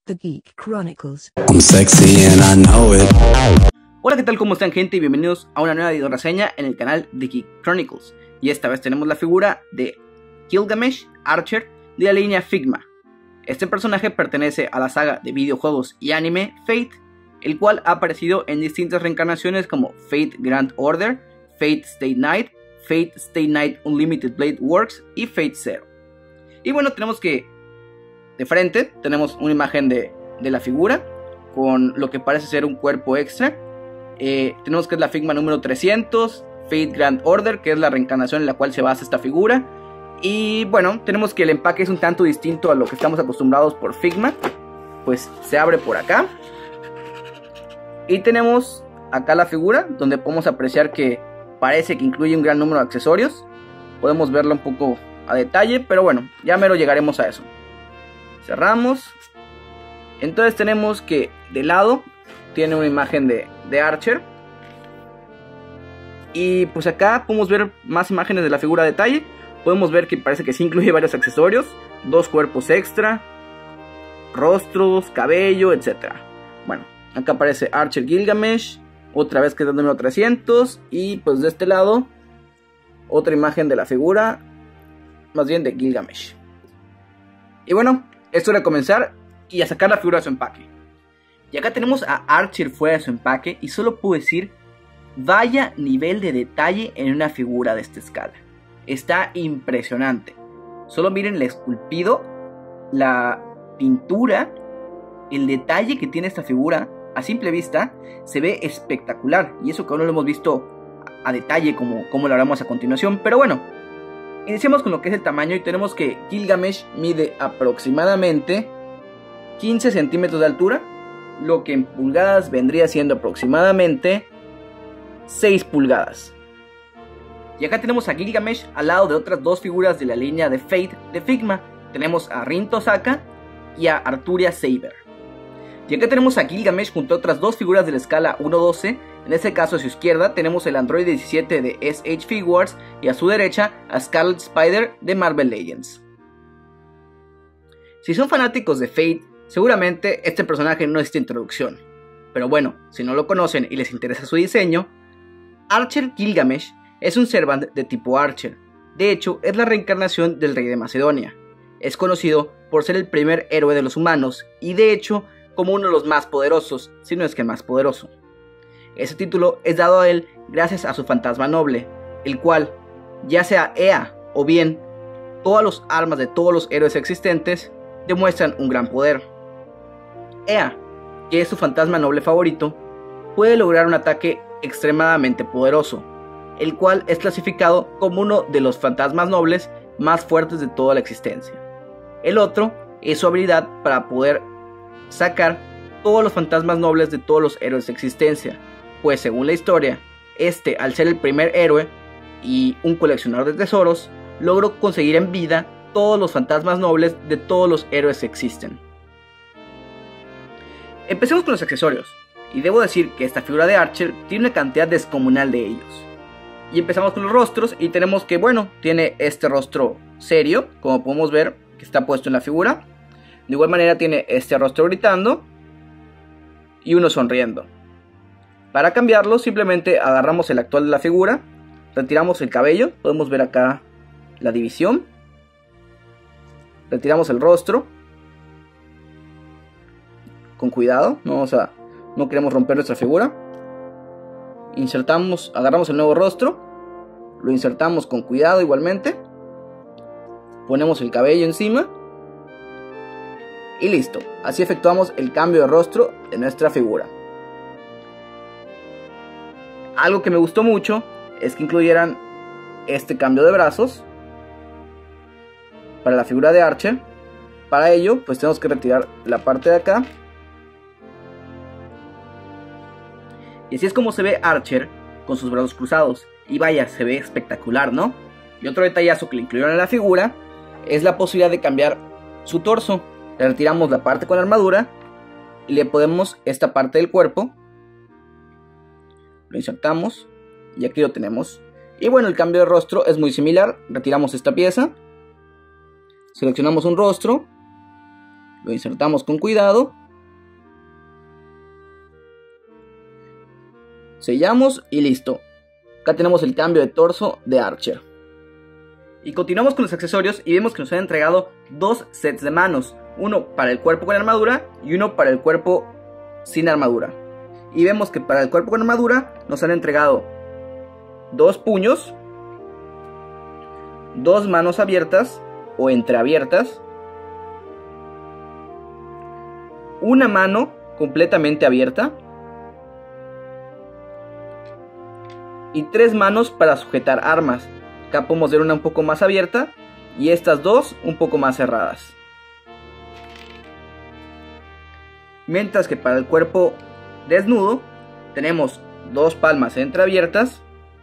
The Geek Chronicles. I'm sexy and I know it. Hola, ¿qué tal? ¿Cómo están, gente? Y bienvenidos a una nueva video reseña en el canal de Geek Chronicles. Y esta vez tenemos la figura de Gilgamesh Archer de la línea Figma. Este personaje pertenece a la saga de videojuegos y anime Fate, el cual ha aparecido en distintas reencarnaciones como Fate Grand Order, Fate Stay Night, Fate Stay Night Unlimited Blade Works y Fate Zero. Y bueno, tenemos que de frente tenemos una imagen de la figura con lo que parece ser un cuerpo extra. Tenemos que es la Figma número 300, Fate Grand Order, que es la reencarnación en la cual se basa esta figura. Y bueno, tenemos que el empaque es un tanto distinto a lo que estamos acostumbrados por Figma. Pues se abre por acá. Y tenemos acá la figura, donde podemos apreciar que parece que incluye un gran número de accesorios. Podemos verla un poco a detalle, pero bueno, ya mero llegaremos a eso. Cerramos. Entonces tenemos que de lado tiene una imagen de Archer. Y pues acá podemos ver más imágenes de la figura a detalle. Podemos ver que parece que sí incluye varios accesorios, dos cuerpos extra, rostros, cabello, etc. Bueno, acá aparece Archer Gilgamesh, otra vez que es el número 300. Y pues de este lado otra imagen de la figura, más bien de Gilgamesh. Y bueno, esto era comenzar y a sacar la figura de su empaque. Y acá tenemos a Archer fuera de su empaque y solo puedo decir, vaya nivel de detalle en una figura de esta escala. Está impresionante. Solo miren el esculpido, la pintura, el detalle que tiene esta figura. A simple vista se ve espectacular. Y eso que aún no lo hemos visto a detalle como lo haremos a continuación. Pero bueno, iniciamos con lo que es el tamaño y tenemos que Gilgamesh mide aproximadamente 15 centímetros de altura, lo que en pulgadas vendría siendo aproximadamente 6 pulgadas. Y acá tenemos a Gilgamesh al lado de otras dos figuras de la línea de Fate de Figma. Tenemos a Rin Tosaka y a Arturia Saber. Y acá tenemos a Gilgamesh junto a otras dos figuras de la escala 1-12. En este caso a su izquierda tenemos el Android 17 de SH Figuarts y a su derecha a Scarlet Spider de Marvel Legends. Si son fanáticos de Fate, seguramente este personaje no necesita introducción. Pero bueno, si no lo conocen y les interesa su diseño, Archer Gilgamesh es un Servant de tipo Archer. De hecho, es la reencarnación del rey de Macedonia. Es conocido por ser el primer héroe de los humanos y de hecho como uno de los más poderosos, si no es que el más poderoso. Ese título es dado a él gracias a su fantasma noble, el cual, ya sea Ea o bien todas las armas de todos los héroes existentes, demuestran un gran poder. Ea, que es su fantasma noble favorito, puede lograr un ataque extremadamente poderoso, el cual es clasificado como uno de los fantasmas nobles más fuertes de toda la existencia. El otro es su habilidad para poder sacar todos los fantasmas nobles de todos los héroes de existencia, pues según la historia, al ser el primer héroe y un coleccionador de tesoros, logró conseguir en vida todos los fantasmas nobles de todos los héroes que existen. Empecemos con los accesorios, y debo decir que esta figura de Archer tiene una cantidad descomunal de ellos. Y empezamos con los rostros y tenemos que, bueno, tiene este rostro serio, como podemos ver que está puesto en la figura. De igual manera tiene este rostro gritando y uno sonriendo. Para cambiarlo simplemente agarramos el actual de la figura, retiramos el cabello, podemos ver acá la división, retiramos el rostro, con cuidado, no queremos romper nuestra figura. Insertamos, agarramos el nuevo rostro, lo insertamos con cuidado igualmente, ponemos el cabello encima y listo. Así efectuamos el cambio de rostro de nuestra figura. Algo que me gustó mucho es que incluyeran este cambio de brazos para la figura de Archer. Para ello pues tenemos que retirar la parte de acá. Y así es como se ve Archer con sus brazos cruzados. Y vaya, se ve espectacular, ¿no? Y otro detallazo que le incluyeron en la figura es la posibilidad de cambiar su torso. Le retiramos la parte con la armadura y le ponemos esta parte del cuerpo. Lo insertamos y aquí lo tenemos. Y bueno, el cambio de rostro es muy similar. Retiramos esta pieza, seleccionamos un rostro, lo insertamos con cuidado sellamos y listo. Acá tenemos el cambio de torso de Archer. Y continuamos con los accesorios y vemos que nos han entregado dos sets de manos. Uno para el cuerpo con armadura y uno para el cuerpo sin armadura. Y vemos que para el cuerpo con armadura nos han entregado dos puños, dos manos abiertas o entreabiertas, una mano completamente abierta y tres manos para sujetar armas. Acá podemos ver una un poco más abierta y estas dos un poco más cerradas. Mientras que para el cuerpo desnudo tenemos dos palmas entreabiertas,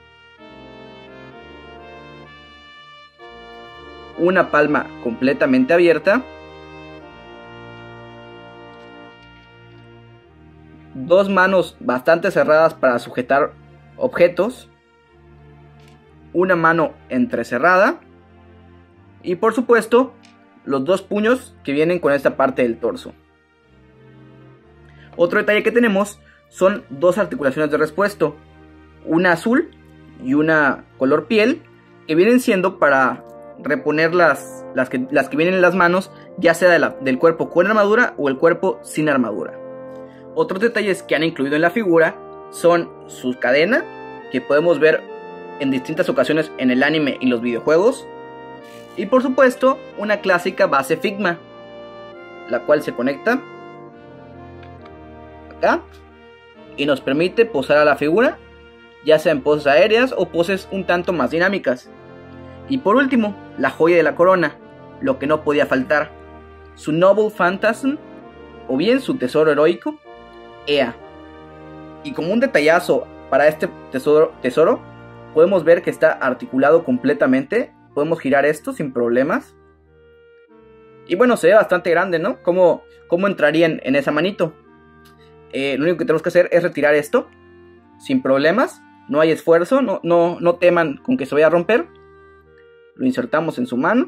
una palma completamente abierta, dos manos bastante cerradas para sujetar objetos, una mano entrecerrada y por supuesto los dos puños que vienen con esta parte del torso. Otro detalle que tenemos son dos articulaciones de repuesto, una azul y una color piel, que vienen siendo para reponer las que vienen en las manos, ya sea del cuerpo con armadura o el cuerpo sin armadura. Otros detalles que han incluido en la figura son su cadena, que podemos ver en distintas ocasiones en el anime y los videojuegos, y por supuesto una clásica base Figma, la cual se conecta acá y nos permite posar a la figura, ya sea en poses aéreas o poses un tanto más dinámicas. Y por último, la joya de la corona, lo que no podía faltar, su Noble Phantasm o bien su tesoro heroico, Ea. Y como un detallazo para este tesoro, podemos ver que está articulado completamente, podemos girar esto sin problemas. Y bueno, se ve bastante grande, ¿no? ¿Cómo entraría en esa manito? Lo único que tenemos que hacer es retirar esto sin problemas, no hay esfuerzo, no teman con que se vaya a romper. Lo insertamos en su mano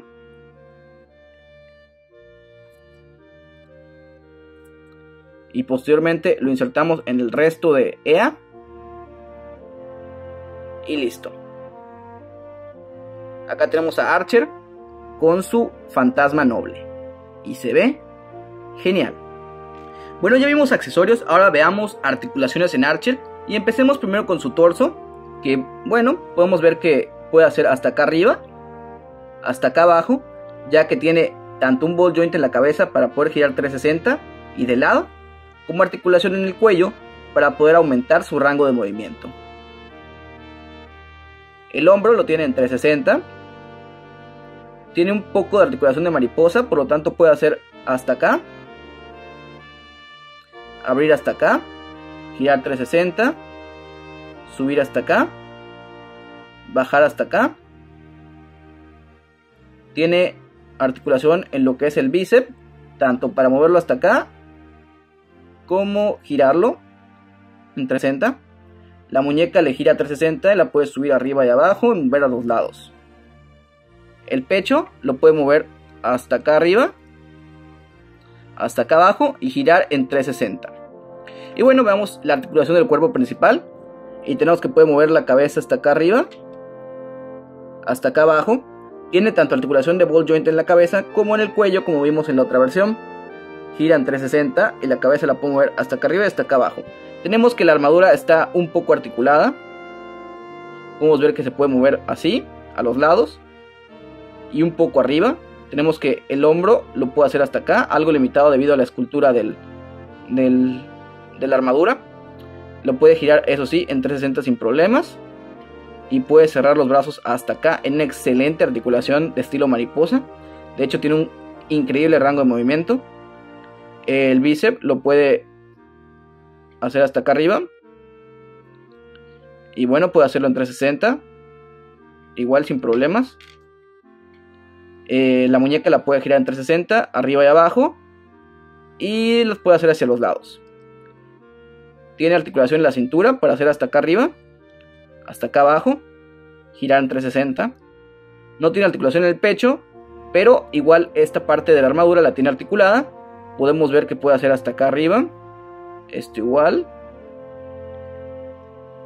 y posteriormente lo insertamos en el resto de Ea y listo. Acá tenemos a Archer con su fantasma noble y se ve genial. Bueno, ya vimos accesorios, ahora veamos articulaciones en Archer y empecemos primero con su torso, que bueno, podemos ver que puede hacer hasta acá arriba, hasta acá abajo, ya que tiene tanto un ball joint en la cabeza para poder girar 360 y de lado, como articulación en el cuello para poder aumentar su rango de movimiento. El hombro lo tiene en 360, tiene un poco de articulación de mariposa, por lo tanto puede hacer hasta acá, abrir hasta acá, girar 360, subir hasta acá, bajar hasta acá. Tiene articulación en lo que es el bíceps, tanto para moverlo hasta acá como girarlo en 360. La muñeca le gira 360 y la puede subir arriba y abajo y mover a los lados. El pecho lo puede mover hasta acá arriba, hasta acá abajo y girar en 360. Y bueno, veamos la articulación del cuerpo principal. Y tenemos que puede mover la cabeza hasta acá arriba, hasta acá abajo. Tiene tanto articulación de ball joint en la cabeza como en el cuello, como vimos en la otra versión. Gira en 360 y la cabeza la puede mover hasta acá arriba y hasta acá abajo. Tenemos que la armadura está un poco articulada. Podemos ver que se puede mover así, a los lados y un poco arriba. Tenemos que el hombro lo puede hacer hasta acá, algo limitado debido a la escultura de la armadura. Lo puede girar, eso sí, en 360 sin problemas. Y puede cerrar los brazos hasta acá en excelente articulación de estilo mariposa. De hecho tiene un increíble rango de movimiento. El bíceps lo puede hacer hasta acá arriba. Y bueno, puede hacerlo en 360. Igual sin problemas. La muñeca la puede girar en 360, arriba y abajo. Y los puede hacer hacia los lados. Tiene articulación en la cintura para hacer hasta acá arriba, hasta acá abajo, girar en 360. No tiene articulación en el pecho, pero igual esta parte de la armadura la tiene articulada. Podemos ver que puede hacer hasta acá arriba, esto igual,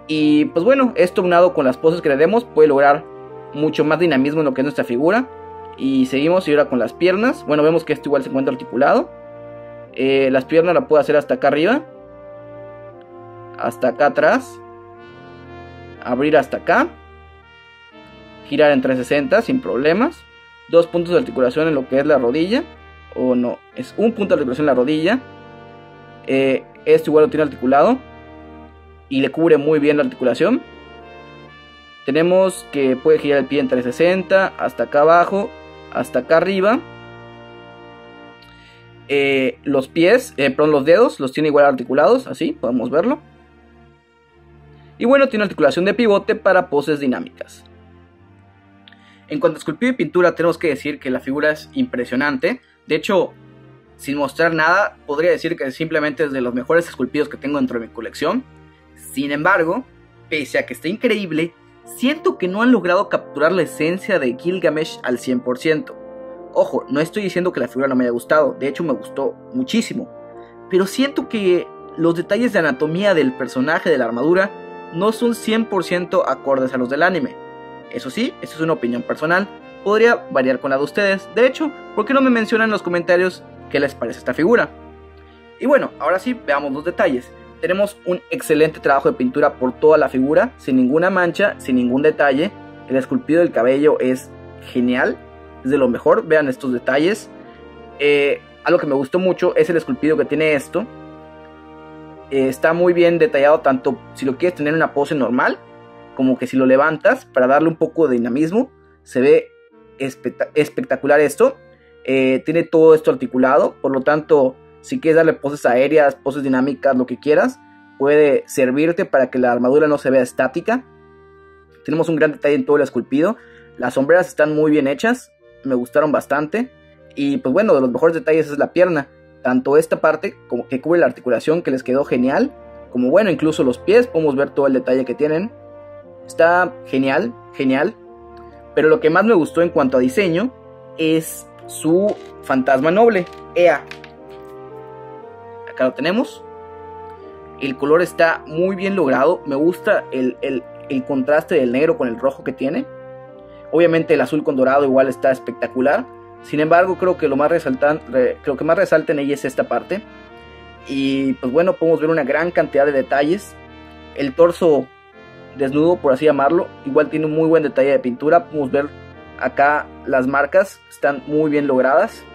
Y pues bueno, esto unado con las poses que le demos puede lograr mucho más dinamismo en lo que es nuestra figura. Y seguimos y ahora con las piernas. Bueno, vemos que esto igual se encuentra articulado. Las piernas la puedo hacer hasta acá arriba, hasta acá atrás, abrir hasta acá, girar en 360 sin problemas. 2 puntos de articulación en lo que es la rodilla, o no, es un punto de articulación en la rodilla. Esto igual lo tiene articulado y le cubre muy bien la articulación. Tenemos que puede girar el pie en 360 hasta acá abajo, hasta acá arriba. Los pies, los dedos los tiene igual articulados, así podemos verlo. Y bueno, tiene articulación de pivote para poses dinámicas. En cuanto a esculpido y pintura, tenemos que decir que la figura es impresionante. De hecho, sin mostrar nada, podría decir que simplemente es de los mejores esculpidos que tengo dentro de mi colección. Sin embargo, pese a que está increíble, siento que no han logrado capturar la esencia de Gilgamesh al 100%. Ojo, no estoy diciendo que la figura no me haya gustado, de hecho me gustó muchísimo. Pero siento que los detalles de anatomía del personaje, de la armadura, no son 100% acordes a los del anime. Eso sí, esto es una opinión personal, podría variar con la de ustedes. De hecho, ¿por qué no me mencionan en los comentarios qué les parece esta figura? Y bueno, ahora sí, veamos los detalles. Tenemos un excelente trabajo de pintura por toda la figura, sin ninguna mancha, sin ningún detalle. El esculpido del cabello es genial, es de lo mejor, vean estos detalles. Algo que me gustó mucho es el esculpido que tiene esto. Está muy bien detallado, tanto si lo quieres tener en una pose normal, como que si lo levantas para darle un poco de dinamismo. Se ve espectacular esto. Tiene todo esto articulado, por lo tanto, si quieres darle poses aéreas, poses dinámicas, lo que quieras, puede servirte para que la armadura no se vea estática. Tenemos un gran detalle en todo el esculpido. Las sombreras están muy bien hechas, me gustaron bastante. Y pues bueno, de los mejores detalles es la pierna. Tanto esta parte como que cubre la articulación, que les quedó genial, como bueno, incluso los pies, podemos ver todo el detalle que tienen. Está genial, genial. Pero lo que más me gustó en cuanto a diseño es su fantasma noble, Ea. Acá lo tenemos. El color está muy bien logrado. Me gusta el contraste del negro con el rojo que tiene. Obviamente el azul con dorado igual está espectacular. Sin embargo, creo que lo que más resalta en ella es esta parte. Y pues bueno, podemos ver una gran cantidad de detalles. El torso desnudo, por así llamarlo, igual tiene un muy buen detalle de pintura. Podemos ver acá las marcas, están muy bien logradas.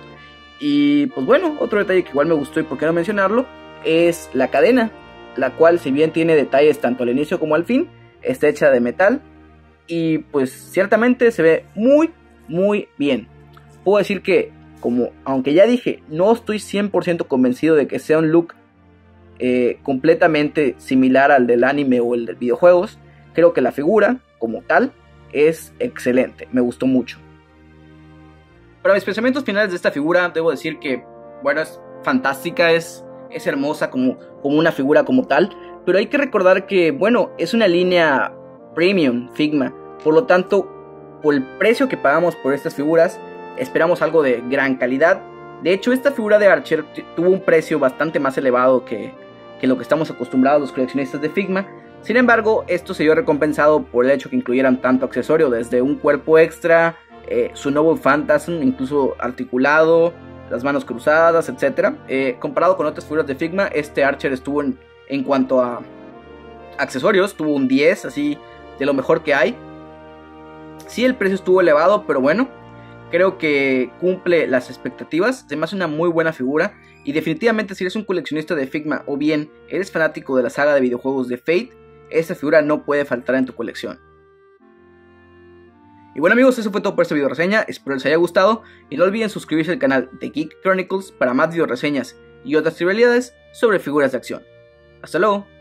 Y pues bueno, otro detalle que igual me gustó y por qué no mencionarlo, es la cadena, la cual, si bien tiene detalles tanto al inicio como al fin, está hecha de metal. Y pues ciertamente se ve muy muy bien. Puedo decir que, aunque ya dije, no estoy 100% convencido de que sea un look completamente similar al del anime o el de videojuegos, creo que la figura como tal es excelente, me gustó mucho. Para mis pensamientos finales de esta figura, debo decir que, bueno, es fantástica, es hermosa como una figura como tal, pero hay que recordar que, bueno, es una línea premium Figma, por lo tanto, por el precio que pagamos por estas figuras, esperamos algo de gran calidad. De hecho, esta figura de Archer tuvo un precio bastante más elevado que lo que estamos acostumbrados los coleccionistas de Figma. Sin embargo, esto se vio recompensado por el hecho que incluyeran tanto accesorio, desde un cuerpo extra, su Noble Phantasm incluso articulado, las manos cruzadas, etc. Comparado con otras figuras de Figma, este Archer estuvo en cuanto a accesorios, tuvo un 10, así de lo mejor que hay. Sí, el precio estuvo elevado, pero bueno, creo que cumple las expectativas. Se me hace una muy buena figura. Y definitivamente, si eres un coleccionista de Figma o bien eres fanático de la saga de videojuegos de Fate, esta figura no puede faltar en tu colección. Y bueno amigos, eso fue todo por esta video reseña. Espero les haya gustado. Y no olviden suscribirse al canal de Geek Chronicles para más video reseñas y otras trivialidades sobre figuras de acción. Hasta luego.